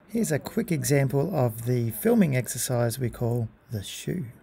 Here's a quick example of the filming exercise we call the shoe.